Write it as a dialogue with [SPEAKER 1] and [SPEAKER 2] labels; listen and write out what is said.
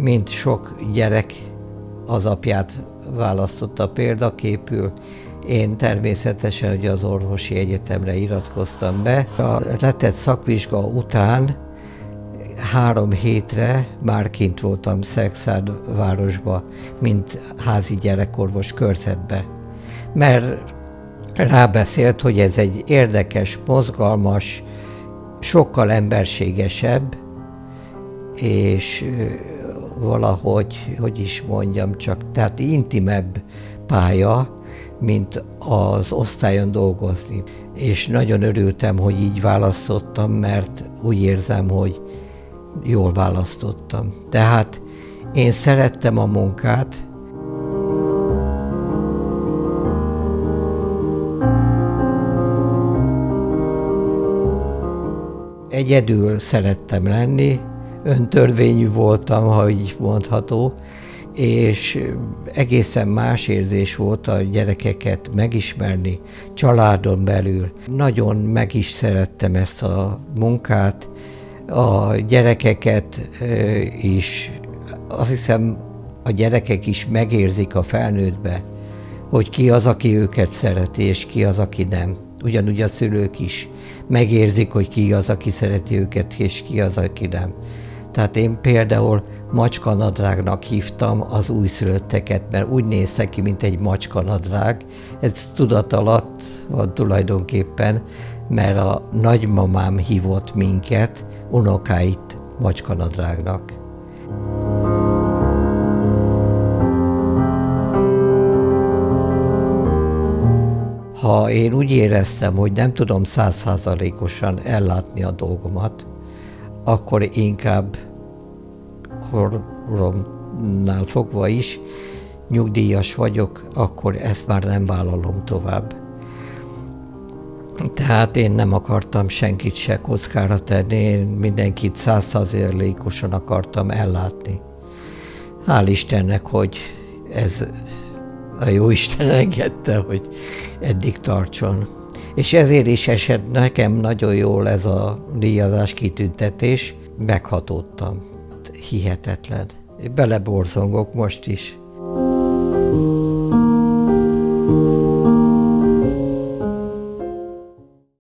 [SPEAKER 1] mint sok gyerek az apját választotta példaképül. Én természetesen ugye az orvosi egyetemre iratkoztam be. A letett szakvizsga után 3 hétre már kint voltam Szexárdvárosba, mint házi gyerekorvos körzetbe. Mert rábeszélt, hogy ez egy érdekes, mozgalmas, sokkal emberségesebb, és valahogy, hogy is mondjam, tehát intimebb pálya, mint az osztályon dolgozni. És nagyon örültem, hogy így választottam, mert úgy érzem, hogy jól választottam. Tehát én szerettem a munkát. Egyedül szerettem lenni, öntörvényű voltam, ha így mondható, és egészen más érzés volt a gyerekeket megismerni családon belül. Nagyon meg is szerettem ezt a munkát, a gyerekeket is, azt hiszem a gyerekek is megérzik a felnőttbe, hogy ki az, aki őket szereti, és ki az, aki nem. Ugyanúgy a szülők is megérzik, hogy ki az, aki szereti őket, és ki az, aki nem. Tehát én például macskanadrágnak hívtam az újszülötteket, mert úgy néztek ki, mint egy macskanadrág. Ez tudat alatt van tulajdonképpen, mert a nagymamám hívott minket, unokáit macskanadrágnak. Ha én úgy éreztem, hogy nem tudom 100%-osan ellátni a dolgomat, akkor inkább koromnál fogva is nyugdíjas vagyok, akkor ezt már nem vállalom tovább. Tehát én nem akartam senkit se kockára tenni, én mindenkit 100%-osan akartam ellátni. Hál' Istennek, hogy ez a Jóisten engedte, hogy eddig tartson. És ezért is esett nekem nagyon jól ez a díjazás kitüntetés, meghatódtam. Hihetetlen. Beleborzongok most is.